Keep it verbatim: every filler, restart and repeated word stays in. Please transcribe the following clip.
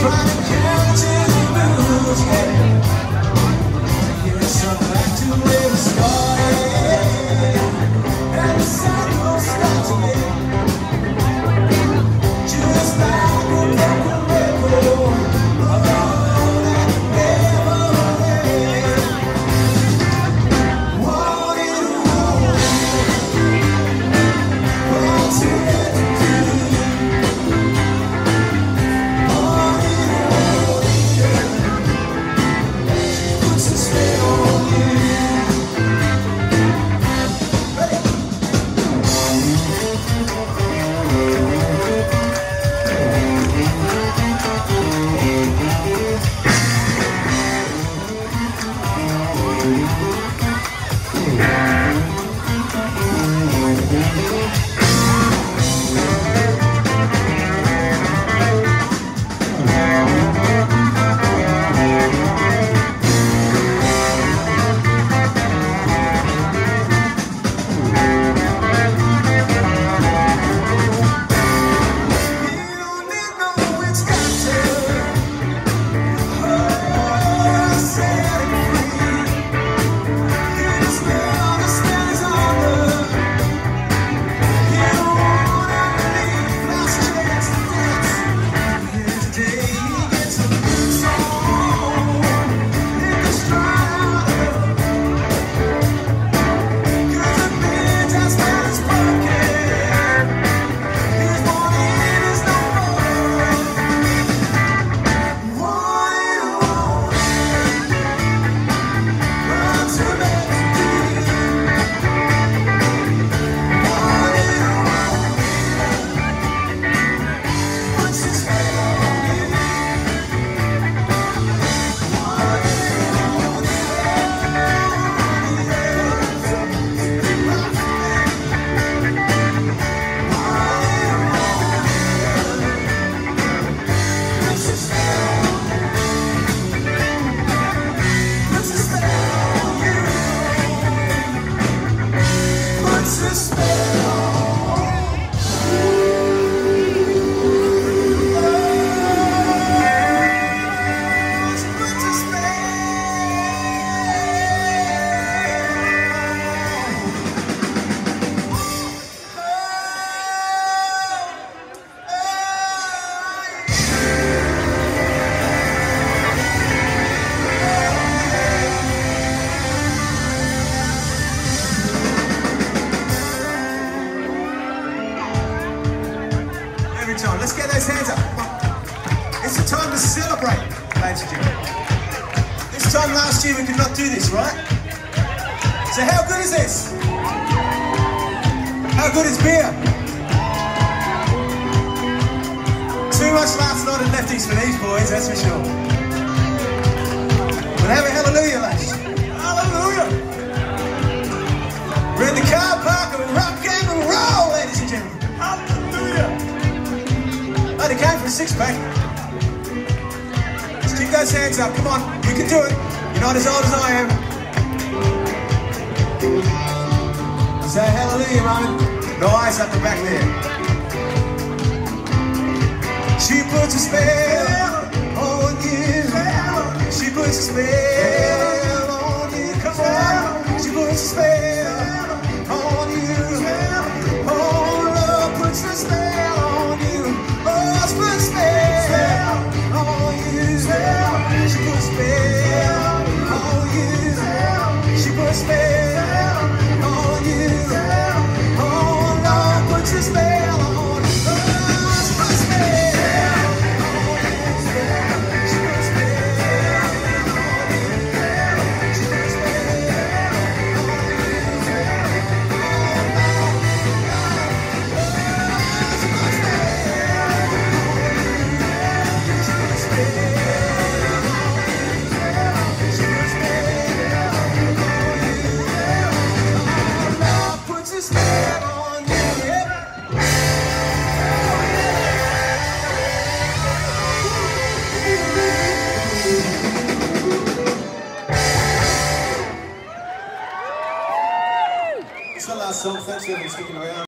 trying to catch any moves, yeah. Get some back to where we started, and the cycle starts again. Just like a broken record, oh, that never ends. Wanted to hold you, wanted to do. Wanted to hold you, she puts a spell on you. Let's get those hands up. It's the time to celebrate, ladies and gentlemen. This time last year we could not do this, right? So how good is this? How good is beer? Too much last night at Lefties for these boys, that's for sure. But have a hallelujah, ladies. Hallelujah! We're in the car park and rock and roll, ladies and gentlemen. Hallelujah! Oh, they came for a six-pack. Let's keep those hands up. Come on, you can do it. You're not as old as I am. Say hallelujah, Roman. Nice up the back there. She puts a spell on you. She puts a spell on you. Come on. She puts a spell on you. Oh, love puts a spell on you. She puts a spell on you. She puts a spell on you. She puts a spell on you. Oh, love puts a spell on you. She puts a spell on you. She puts a spell on you. She puts a spell It's the last song. Thanks for sticking around.